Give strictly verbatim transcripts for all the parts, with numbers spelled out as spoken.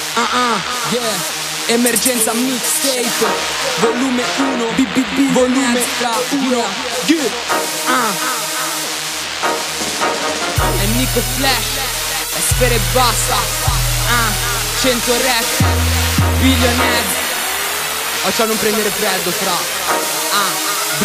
Ah ah, yeah. Emergenza mixtape, volume uno, B B B, volume uno, yeah. Ah. E Nico Flash, e Sfere e basta. Ah, cento rap, billionaires. Faccia non prendere freddo, fra. Ah,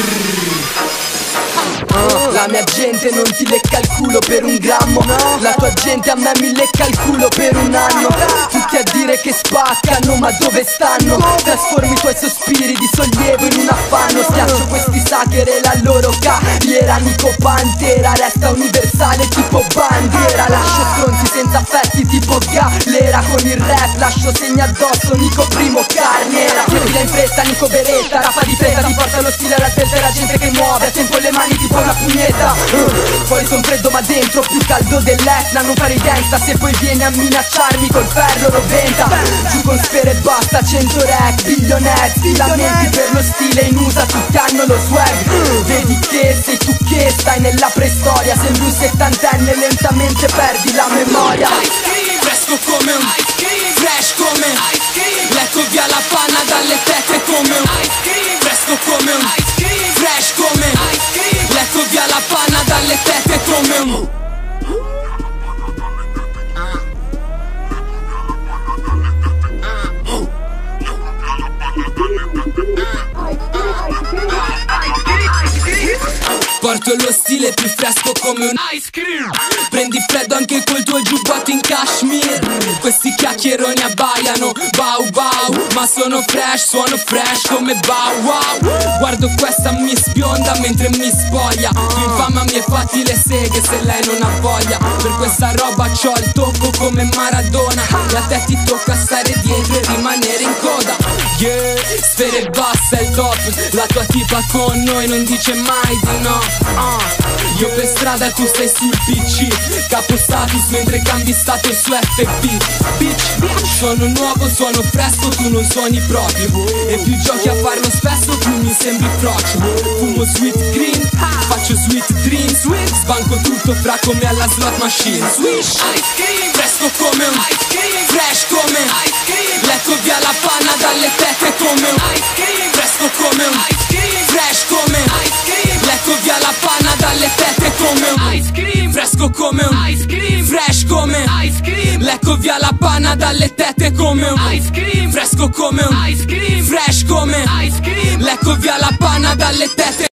Uh, la mia gente non ti lecca il culo per un grammo, no. La tua gente a me mi lecca il culo per un anno. Tutti a dire che spaccano, ma dove stanno? Trasformi i tuoi sospiri di sollievo in un affanno. Schiaccio questi sucker e la loro carriera. Nico Pantera resta universale tipo bandiera. Lascio stronzi senza affetti tipo galera. Con il rap lascio segni addosso, Nico primo carniera. Chiedila in fretta, Nico Beretta. Rapa di fretta, ti porta lo stile alla svelta e la gente che muove a tempo le mani tipo una pugnetta. uh, Fuori son freddo ma dentro più caldo dell'Etna. Non fare gangsta se poi vieni a minacciarmi col ferro roventa. Giù con Sfere e basta, cento rap, billionetti. Lamenti per lo stile in usa, tutti hanno lo swag. uh, Vedi che sei tu che stai nella preistoria. Sembri un settantenne, lentamente perdi la memoria. Fresco come un fresh come letto via la panna dalle tette come un fresco come un fresh come letto via la panna dalle tette come un porto lo stile più fresco come un ice cream. Prendi freddo anche col tuo giubbotto in cashmere. Questi chiacchieroni abbaiano, bau bau, ma sono fresh, suono fresh come bau wow. Guardo questa miss bionda mentre mi spoglia. Più infama mi è fatti le seghe se lei non ha voglia. Per questa roba c'ho il tocco come Maradona. E a te ti tocca stare dietro e rimanere in coda. Yeah, Sfere e basta è il top. La tua tipa con noi non dice mai di no. Uh, io per strada tu stai sul P C. Capo status mentre cambi stato su F B. Bitch, sono nuovo, suono fresco, tu non suoni proprio. E più giochi a farlo spesso più mi sembri frocio. Fumo sweet green, faccio sweet dreams. Sbanco tutto fra come alla slot machine. Swish, ice cream, fresco come un fresh come letto via la panna dalle tette come un fresco come un fresh come letto via la panna dalle tette come un ice cream. Fresco come un ice cream. Fresh come ice cream. Lecco via la panna dalle tette come un ice cream. Fresco come un ice cream. Fresh come ice cream. Lecco via la panna dalle tette.